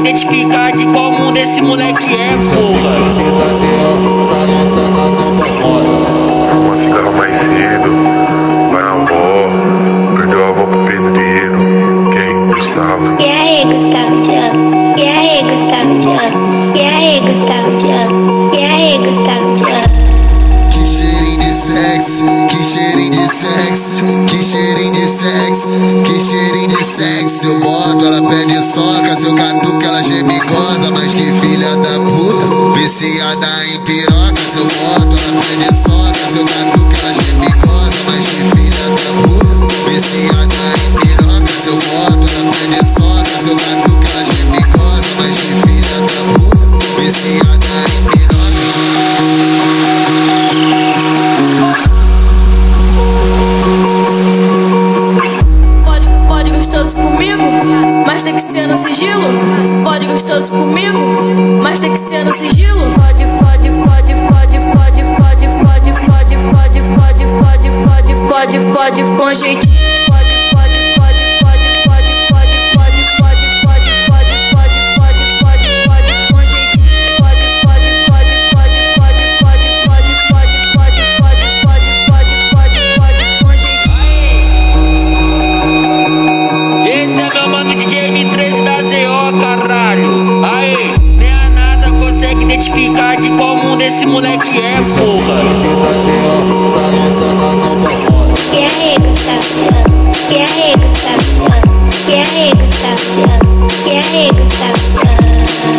identificar de qual mundo esse moleque é, porra. Fumou cigarro mais cedo, vai na avó, perdeu a avó pro pedreiro. Quem? Gustavo. E aí, Gustavo Diano? E aí, Gustavo Diano? E aí, Gustavo Diano? E aí, Gustavo Diano? Que cheirinho de sexo, que cheirinho de sexo, que cheirinho de sexo, que cheirinho de sexo. Eu boto, ela pede soca, se eu catuco ela geme goza. Mas que filha da puta, viciada em piroca. Se eu boto, ela pede soca, se eu catuco ela geme goza. Mas que filha da puta, viciada em piroca. Se eu boto, ela pede soca, se eu catuco ela geme goza. Mas que filha da puta, viciada em piroca. Pode gostoso comigo, mas tem que ser no sigilo. Pode gostoso comigo, mas tem que ser no sigilo. Pode com jeitinho. Esse é meu mano DJ M13 da ZO, caralho. Aê, nem a NASA consegue identificar de qual mundo esse moleque é, porra. E aí, Gustavo Diano? E aí, Gustavo Diano? E aí, Gustavo Diano? E aí, Gustavo Diano?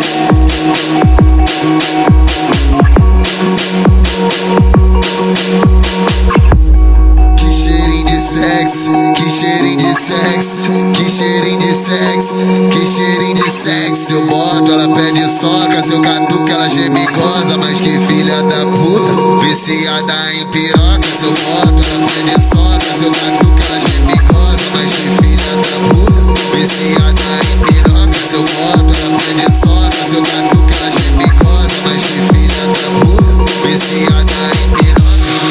Que cheirinho de sexo, que cheirinho de sexo, que cheirinho de sexo, que cheirinho de sexo. Eu boto, ela pede soca, se eu catuco ela geme goza. Mas que filha da puta, viciada em piroca. Se eu boto, ela pede soca, se eu catuco ela geme goza. Mas que filha da puta, viciada em piroca. Se eu boto, ela pede soca, se eu catuco ela geme goza. Mas que filha da puta, viciada em piroca.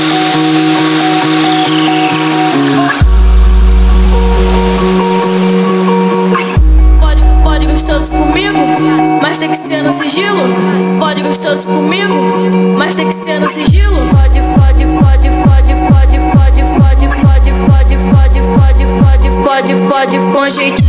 Pode gostoso comigo, mas tem que ser no sigilo. Pode gostoso comigo, mas tem que ser no sigilo. Pode com jeitinho.